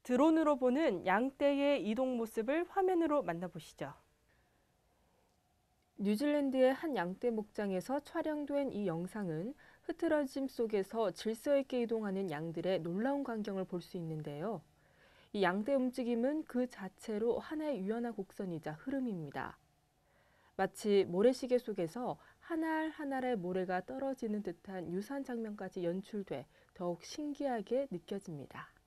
드론으로 보는 양떼의 이동 모습을 화면으로 만나보시죠. 뉴질랜드의 한 양떼 목장에서 촬영된 이 영상은 흐트러짐 속에서 질서 있게 이동하는 양들의 놀라운 광경을 볼 수 있는데요. 이 양떼 움직임은 그 자체로 하나의 유연한 곡선이자 흐름입니다. 마치 모래시계 속에서 한 알 한 알의 모래가 떨어지는 듯한 유사한 장면까지 연출돼 더욱 신기하게 느껴집니다.